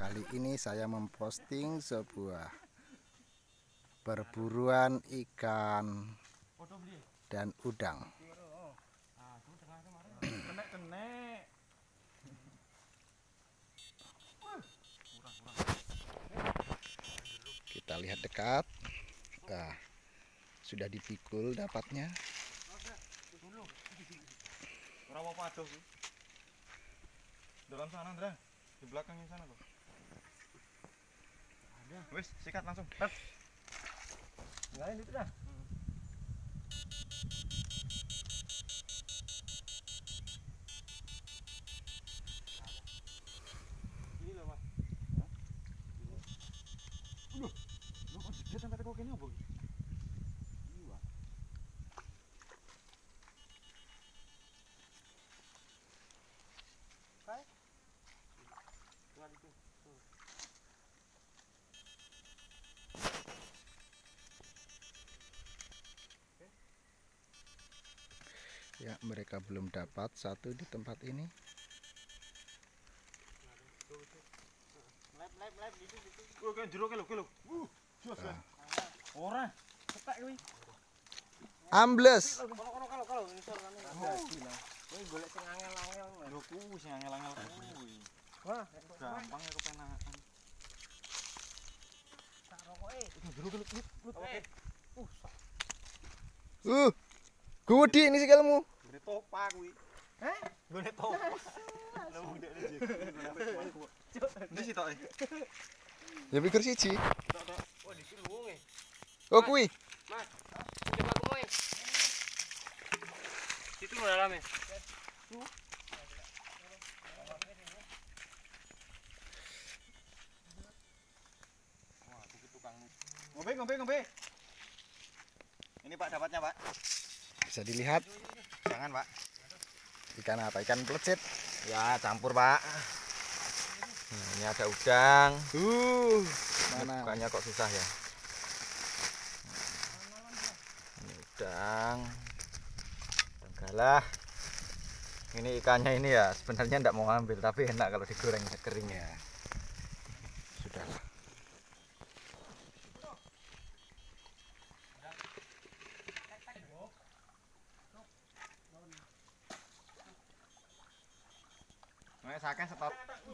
Kali ini saya memposting sebuah perburuan ikan dan udang. Kita lihat dekat. Nah, sudah dipikul dapatnya. Dalam sana, Andra. Di belakangnya sana loh. Wis, sikat langsung. Enggak, itu dah. Ini loh, Mas. Loh, kok jedet sampai teko kene opo iki? Iya. Kai. Tuan itu. Ya, mereka belum dapat satu di tempat ini. Lep gitu. Oh, kan jero ke lho. Jos kan. Ora, ketek kuwi. Ambles. Kalau ngisor kan ada gila. Kowe golek sing angel-angel. Lho kuwi sing angel-angel kuwi. Wah, Gampang ya kepenakan. sak rokoke. Jero ke lho. Gede ini sikilmu. Gede topa kuwi. Hah? Gede topa. Lah mung ndek iki. Ndi sih tok e? Ya pikir siji. Tok. Oh, di sini wonge. Oh kuwi. Mas, coba aku mau. Situ lo dalamnya. Wah, aku tukang ngombe. Ini Pak dapatnya, Pak. Bisa dilihat Jangan, Pak. ikan apa? Ikan pelecit. Ya, campur, Pak. Nah, ini ada udang. Mana? Bukannya kok susah ya? Ini udang. Galah. Ini ikannya ini ya sebenarnya enggak mau ambil tapi enak kalau digoreng kering ya. Sudahlah. Nek sakeh stop.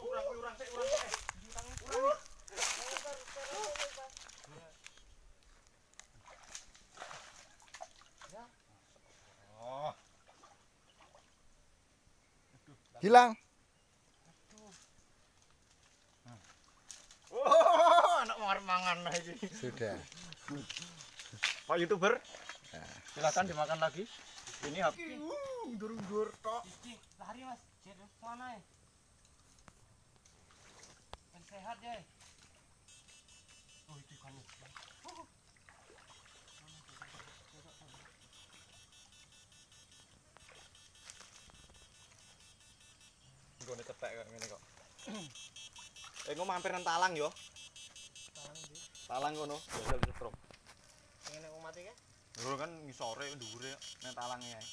Oh. Hilang. Oh, anak mangan lagi. Sudah. Pak YouTuber. Silakan dimakan lagi. Ini habis. Dur tok. Lari, Mas. Jadi mana ya? Sehat ya. Oh, itu ikannya. Gone cetek kok ngene kok. Engko mampir nang talang yo. Talang ngono, jajal setrum. Ngene kok mati ke? Lho kan ngisore dhuwure nang talange ae.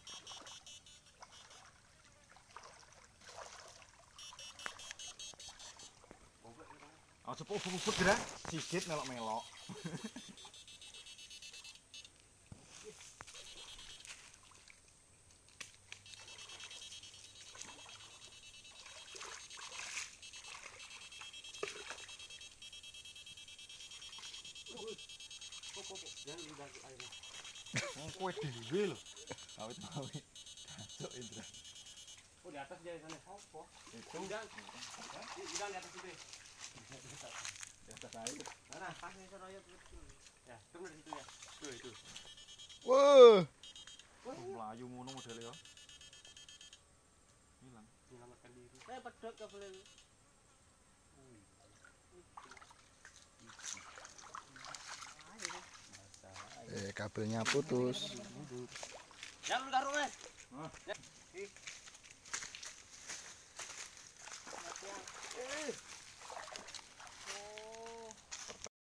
Aja pupuk-pupuk dra, sigit melok-melok. Jangan dibantu air. Wong kowe dhewe lho. Awit-awit. Cocok Indra. Oh, di atas dia di sana. Apa? Itu Udang. Udang di atas itu. di atas air. Mana? Pas nih seroyot betul. Ya, tunggu di situ ya. Tuh itu. Wah. Melayu ngono modele yo. Hilang. Menyelamatkan diri. Saya pedot ke boleh. Kabelnya putus. Ya lu taruh, Mas. Hah? Ya.